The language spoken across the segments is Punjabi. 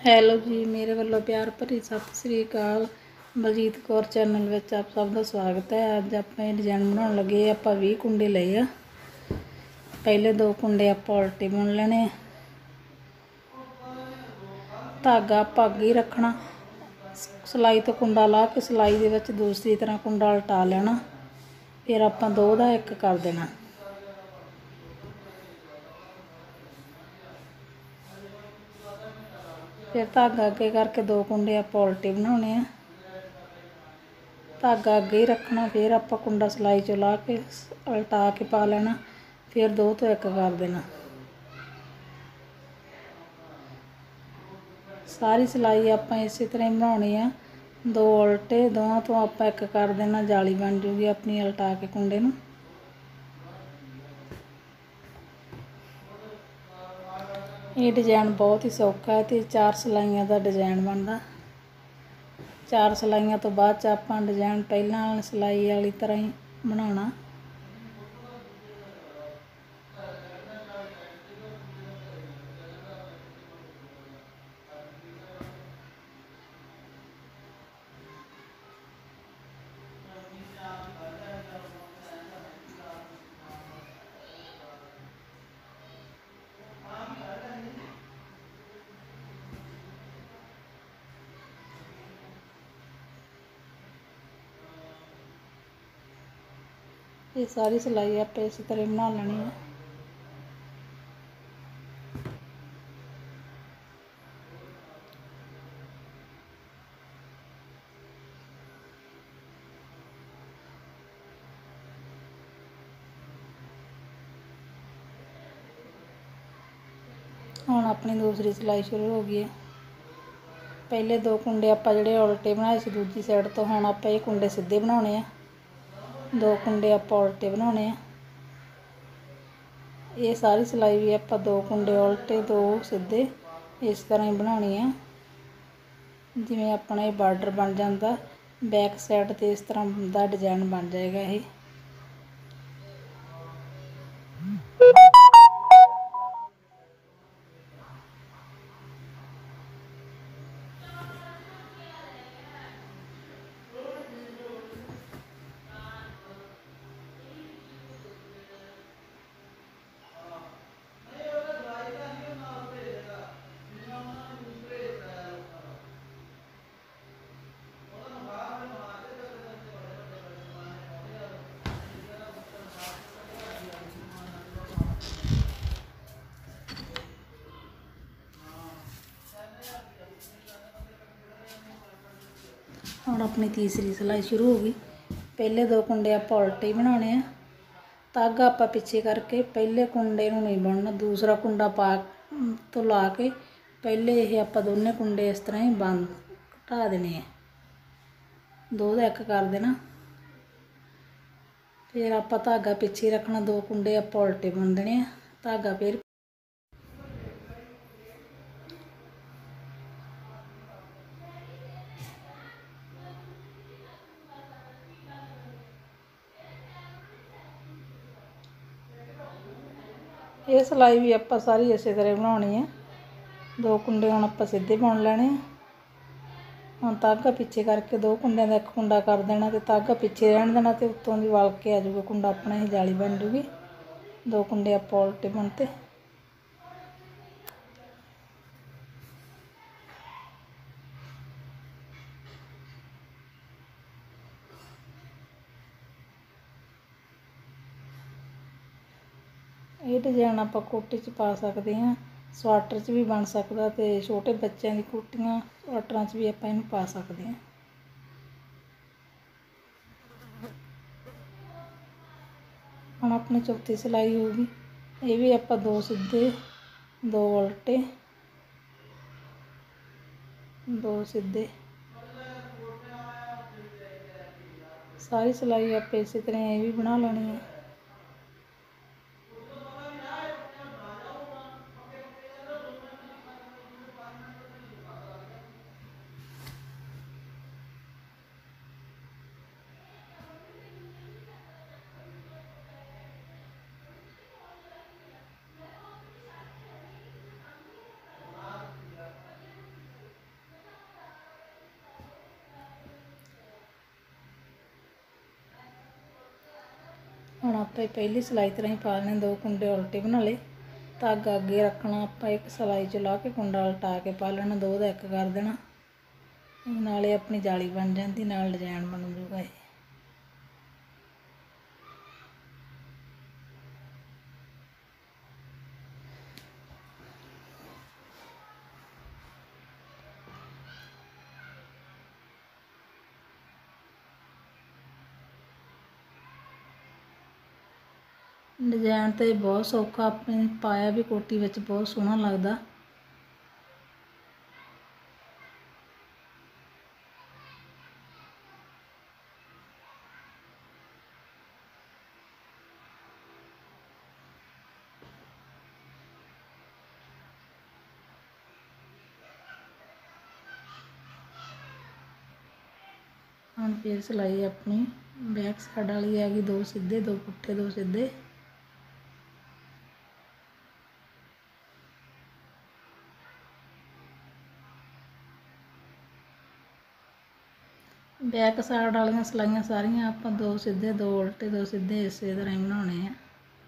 ਹੈਲੋ ਜੀ, ਮੇਰੇ ਵੱਲੋਂ ਪਿਆਰ ਭਰੀ ਸਤਿ ਸ੍ਰੀ ਅਕਾਲ। ਬਲਜੀਤ ਕੌਰ ਚੈਨਲ ਵਿੱਚ ਆਪ ਸਭ ਦਾ ਸਵਾਗਤ ਹੈ। ਅੱਜ ਆਪਾਂ ਇਹ ਡਿਜ਼ਾਈਨ ਬਣਾਉਣ ਲੱਗੇ। ਆਪਾਂ 20 ਕੁੰਡੇ ਲਏ ਆ। ਪਹਿਲੇ 2 ਕੁੰਡੇ ਆਪਾਂ ਉਲਟੇ ਬੁਣ ਲੈਣੇ। ਧਾਗਾ ਆਪਾਂ ਅੱਗੇ ਹੀ ਰੱਖਣਾ। ਸਿਲਾਈ ਤੋਂ ਕੁੰਡਾ ਲਾ ਕੇ ਸਿਲਾਈ ਦੇ ਵਿੱਚ ਦੂਸਰੀ ਤਰ੍ਹਾਂ ਕੁੰਡਾ ਉਲਟਾ ਲੈਣਾ। ਫਿਰ ਆਪਾਂ 2 ਦਾ 1 ਕਰ ਦੇਣਾ। ਫਿਰ ਧਾਗਾ ਅੱਗੇ ਕਰਕੇ 2 ਕੁੰਡੇ ਆਪਾਂ ਉਲਟੇ ਬਣਾਉਣੇ ਆ। ਧਾਗਾ ਅੱਗੇ ਹੀ ਰੱਖਣਾ। ਫਿਰ ਆਪਾਂ ਕੁੰਡਾ ਸਿਲਾਈ 'ਚੋਂ ਲਾ ਕੇ ਉਲਟਾ ਕੇ ਪਾ ਲੈਣਾ। ਫਿਰ 2 ਤੋਂ 1 ਕਰ ਦੇਣਾ। ਸਾਰੀ ਸਿਲਾਈ ਆਪਾਂ ਇਸੇ ਤਰ੍ਹਾਂ ਹੀ ਬਣਾਉਣੀ ਆ। 2 ਉਲਟੇ, ਦੋਵਾਂ ਤੋਂ ਆਪਾਂ 1 ਕਰ ਦੇਣਾ। ਜਾਲੀ ਬਣ ਜੂਗੀ ਆਪਣੀ ਉਲਟਾ ਕੇ ਕੁੰਡੇ ਨੂੰ। ਇਹ ਡਿਜ਼ਾਈਨ ਬਹੁਤ ਹੀ ਸੌਖਾ ਹੈ ਤੇ 4 ਸਿਲਾਈਆਂ ਦਾ ਡਿਜ਼ਾਈਨ ਬਣਦਾ। 4 ਸਿਲਾਈਆਂ ਤੋਂ ਬਾਅਦ 'ਚ ਆਪਾਂ ਡਿਜ਼ਾਈਨ ਪਹਿਲਾਂ ਸਿਲਾਈ ਵਾਲੀ ਤਰ੍ਹਾਂ ਹੀ ਬਣਾਉਣਾ। ਇਹ ਸਾਰੀ ਸਿਲਾਈ ਆਪਾਂ ਇਸੇ ਤਰ੍ਹਾਂ ਬਣਾ ਲੈਣੀ ਹੈ। ਹੁਣ ਆਪਣੀ ਦੂਸਰੀ ਸਿਲਾਈ ਸ਼ੁਰੂ ਹੋ ਗਈ ਹੈ। ਪਹਿਲੇ 2 ਕੁੰਡੇ ਆਪਾਂ ਜਿਹੜੇ ਉਲਟੇ ਬਣਾਏ ਸੀ ਦੂਜੀ ਸਾਈਡ ਤੋਂ, ਹੁਣ ਆਪਾਂ ਇਹ ਕੁੰਡੇ ਸਿੱਧੇ ਬਣਾਉਣੇ ਆ। 2 ਕੁੰਡੇ ਆਪਾਂ ਉਲਟੇ ਬਣਾਉਣੇ ਆ। ਇਹ ਸਾਰੀ ਸਿਲਾਈ ਵੀ ਆਪਾਂ 2 ਕੁੰਡੇ ਉਲਟੇ 2 ਸਿੱਧੇ ਇਸ ਤਰ੍ਹਾਂ ਹੀ ਬਣਾਉਣੀ ਆ। ਜਿਵੇਂ ਆਪਣਾ ਇਹ ਬਾਰਡਰ ਬਣ ਜਾਂਦਾ ਬੈਕ ਸਾਈਡ 'ਤੇ, ਇਸ ਤਰ੍ਹਾਂ ਦਾ ਡਿਜ਼ਾਈਨ ਬਣ ਜਾਏਗਾ ਇਹ। ਹੁਣ ਆਪਣੀ ਤੀਸਰੀ ਸਿਲਾਈ ਸ਼ੁਰੂ ਹੋ ਗਈ। ਪਹਿਲੇ 2 ਕੁੰਡੇ ਆਪਾਂ ਉਲਟੇ ਹੀ ਬਣਾਉਣੇ ਆ। ਧਾਗਾ ਆਪਾਂ ਪਿੱਛੇ ਕਰਕੇ ਪਹਿਲੇ ਕੁੰਡੇ ਨੂੰ ਨਹੀਂ ਬੁਣਨਾ, ਦੂਸਰਾ ਕੁੰਡਾ ਪਾ ਤੋਂ ਲਾ ਕੇ ਪਹਿਲੇ ਇਹ ਆਪਾਂ ਦੋਨੇ ਕੁੰਡੇ ਇਸ ਤਰ੍ਹਾਂ ਹੀ ਬੰਦ ਘਟਾ ਦੇਣੇ ਆ। 2 ਦਾ 1 ਕਰ ਦੇਣਾ। ਫਿਰ ਆਪਾਂ ਧਾਗਾ ਪਿੱਛੇ ਰੱਖਣਾ। 2 ਕੁੰਡੇ ਆਪਾਂ ਉਲਟੇ ਬੁਣ ਦੇਣੇ ਆ। ਧਾਗਾ ਫਿਰ ਇਹ ਸਿਲਾਈ ਵੀ ਆਪਾਂ ਸਾਰੀ ਇਸੇ ਤਰ੍ਹਾਂ ਬਣਾਉਣੀ ਹੈ। 2 ਕੁੰਡੇ ਹੁਣ ਆਪਾਂ ਸਿੱਧੇ ਬੁਣ ਲੈਣੇ ਆ। ਹੁਣ ਧਾਗਾ ਪਿੱਛੇ ਕਰਕੇ 2 ਕੁੰਡਿਆਂ ਦਾ 1 ਕੁੰਡਾ ਕਰ ਦੇਣਾ ਤੇ ਧਾਗਾ ਪਿੱਛੇ ਰਹਿਣ ਦੇਣਾ ਤੇ ਉੱਤੋਂ ਦੀ ਵਲ ਕੇ ਆ ਜਾਊਗਾ ਕੁੰਡਾ ਆਪਣਾ, ਹੀ ਜਾਲੀ ਬਣ ਜੂਗੀ। 2 ਕੁੰਡੇ ਆਪਾਂ ਉਲਟੇ ਬੁਣਤੇ। ਇਹ ਡਿਜ਼ਾਈਨ ਆਪਾਂ ਕੋਟੀ 'ਚ ਪਾ ਸਕਦੇ ਹਾਂ, ਸਵਾਟਰ 'ਚ ਵੀ ਬਣ ਸਕਦਾ ਤੇ ਛੋਟੇ ਬੱਚਿਆਂ ਦੀ ਕੋਟੀਆਂ ਸਵਾਟਰਾਂ 'ਚ ਵੀ ਆਪਾਂ ਇਹਨੂੰ ਪਾ ਸਕਦੇ ਹਾਂ। ਹੁਣ ਆਪਣੀ ਚੌਥੀ ਸਿਲਾਈ ਹੋ ਗਈ। ਇਹ ਵੀ ਆਪਾਂ 2 ਸਿੱਧੇ 2 ਉਲਟੇ 2 ਸਿੱਧੇ ਸਾਰੀ ਸਿਲਾਈ ਆਪਾਂ ਇਸੇ ਤਰ੍ਹਾਂ ਇਹ ਵੀ ਬਣਾ ਲੈਣੀ ਹੈ। ਹੁਣ ਆਪਾਂ ਪਹਿਲੀ ਸਿਲਾਈ ਤਰ੍ਹਾਂ ਹੀ ਪਾ ਲੈਣੇ, 2 ਕੁੰਡੇ ਉਲਟੇ ਬਣਾ ਲਏ, ਧਾਗਾ ਅੱਗੇ ਰੱਖਣਾ ਆਪਾਂ, ਇੱਕ ਸਿਲਾਈ 'ਚ ਲਾ ਕੇ ਕੁੰਡਾ ਉਲਟਾ ਕੇ ਪਾ ਲੈਣਾ, 2 ਦਾ 1 ਕਰ ਦੇਣਾ। ਨਾਲੇ ਆਪਣੀ ਜਾਲੀ ਬਣ ਜਾਂਦੀ, ਨਾਲ ਡਿਜ਼ਾਈਨ ਬਣ ਜੂਗਾ ਇਹ। ਡਿਜ਼ਾਈਨ ਤਾਂ ਬਹੁਤ ਸੌਖਾ, ਆਪਣੇ ਪਾਇਆ ਵੀ ਕੋਟੀ ਵਿੱਚ ਬਹੁਤ ਸੋਹਣਾ ਲੱਗਦਾ। ਹੁਣ ਫਿਰ ਸਿਲਾਈ ਆਪਣੀ ਬੈਕ ਸਾਈਡ ਵਾਲੀ ਆ ਗਈ, 2 ਸਿੱਧੇ 2 ਪੁੱਠੇ 2 ਸਿੱਧੇ। ਬੈਕ ਸਾਈਡ ਵਾਲੀਆਂ ਸਿਲਾਈਆਂ ਸਾਰੀਆਂ ਆਪਾਂ 2 ਸਿੱਧੇ 2 ਉਲਟੇ 2 ਸਿੱਧੇ ਇਸੇ ਤਰ੍ਹਾਂ ਹੀ ਬਣਾਉਣੇ ਆ।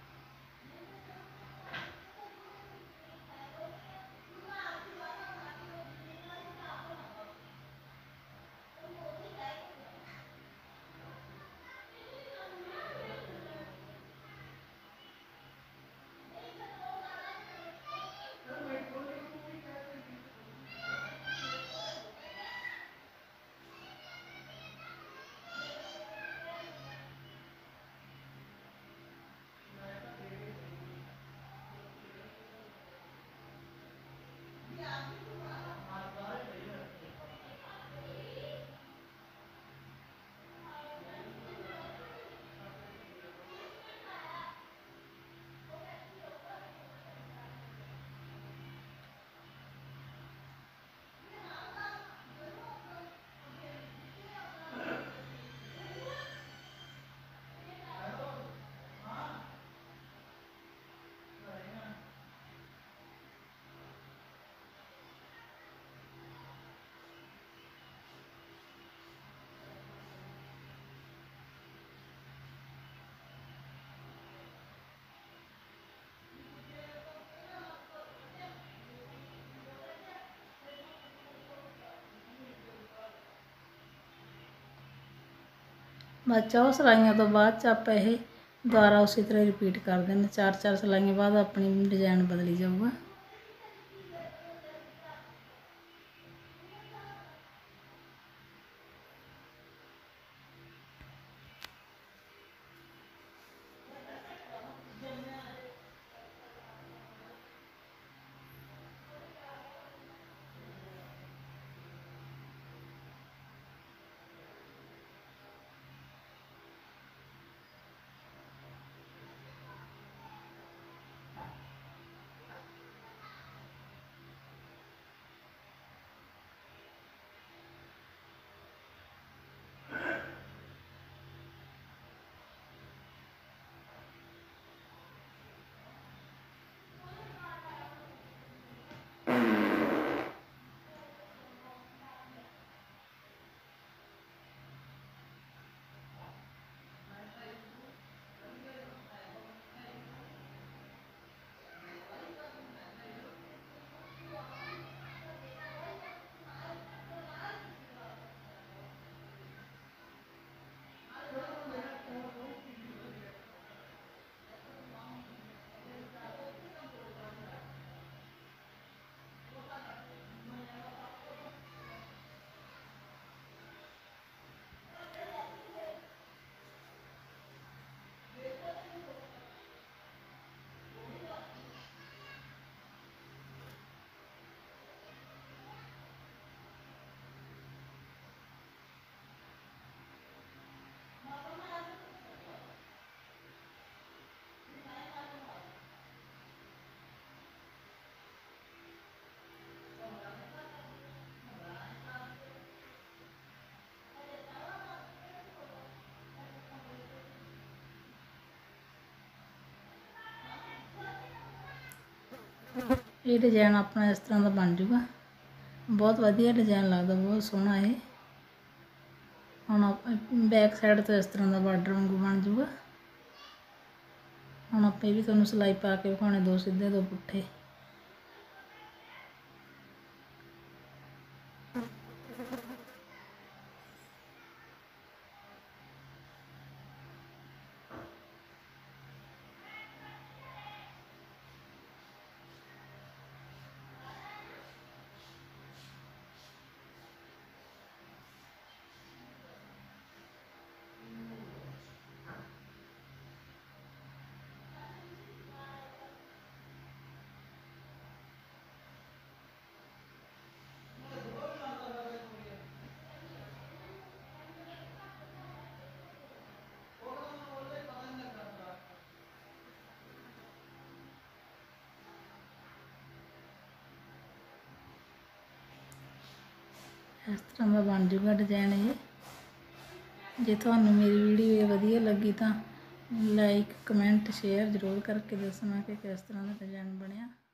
ਬਸ ਉਹ ਸਿਲਾਈਆਂ ਤੋਂ ਬਾਅਦ 'ਚ ਆਪਾਂ ਇਹ ਦੁਬਾਰਾ ਉਸੇ ਤਰ੍ਹਾਂ ਰਿਪੀਟ ਕਰ ਦਿੰਦੇ, 4 ਸਿਲਾਈਆਂ ਬਾਅਦ ਆਪਣੀ ਡਿਜ਼ਾਈਨ ਬਦਲੀ ਜਾਊਗਾ। ਇਹ ਡਿਜ਼ਾਈਨ ਆਪਣਾ ਇਸ ਤਰ੍ਹਾਂ ਦਾ ਬਣ ਜੂਗਾ, ਬਹੁਤ ਵਧੀਆ ਡਿਜ਼ਾਈਨ ਲੱਗਦਾ, ਬਹੁਤ ਸੋਹਣਾ ਇਹ। ਹੁਣ ਬੈਕ ਸਾਈਡ ਤੋਂ ਇਸ ਤਰ੍ਹਾਂ ਦਾ ਬਾਰਡਰ ਵਾਂਗੂ ਬਣ ਜੂਗਾ। ਹੁਣ ਆਪਾਂ ਵੀ ਤੁਹਾਨੂੰ ਸਿਲਾਈ ਪਾ ਕੇ ਵਿਖਾਉਣੇ, 2 ਸਿੱਧੇ 2 ਪੁੱਠੇ। इस तरह का बन जूगा डिजाइन। ये जे थानू मेरी वीडियो वधिया लगी तो लाइक कमेंट शेयर जरूर करके दसना कि किस तरह का डिजाइन बनया।